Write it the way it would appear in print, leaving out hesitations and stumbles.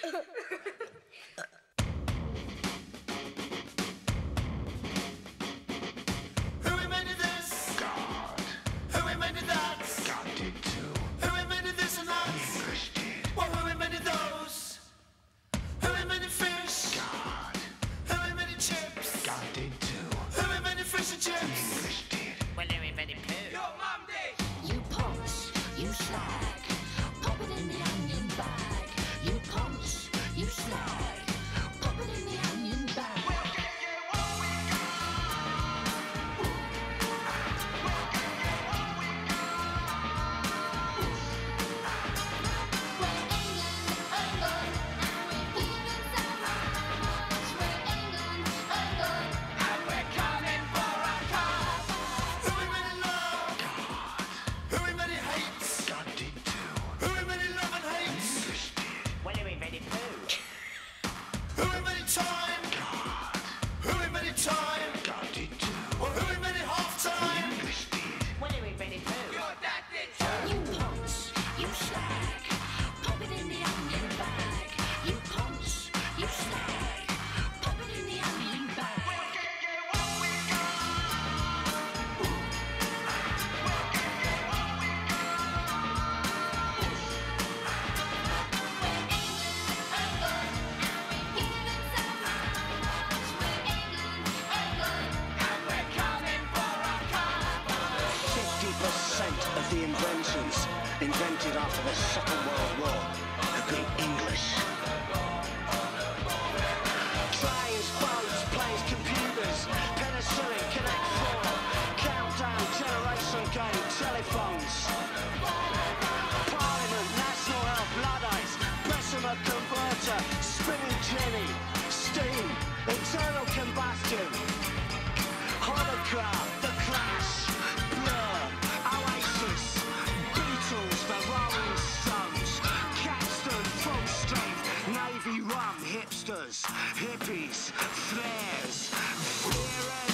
Who invented this? God. Who invented that? God did too. Who invented this and that? English did. Well, who invented those? Who invented fish? God. Who invented chips? God did too. Who invented fish and chips? English did. Well, who invented poo? Your mum did. You punch, you slag, pop it in the onion bag. You punch, you slag, pop it in the onion bag. Who invented love? Who invented hate? God did too. Who invented love and hate? English did. Well, who invented poo? Who invented time? God. Who invented time? God did too. Well, who invented half time? English did. Well, who invented poo? Your dad did too. You punch, you slag, pop it in the onion bag. You punch, you slag, pop it in the onion bag. And we're coming for our car. 50% of the inventions invented after the Second World War have been English. Trains, boats, planes, computers, penicillin, Connect 4, countdown, generation game, telephones. Parliament, National Health, Luddites, Bessemer converter, spinning jenny, steam, internal combustion. Holocraft, The Clash, Blur, Oasis, Beatles, The Rolling Stones, Caxton, Full Strength, Navy Rum, Hipsters, Hippies, Flares, Fear and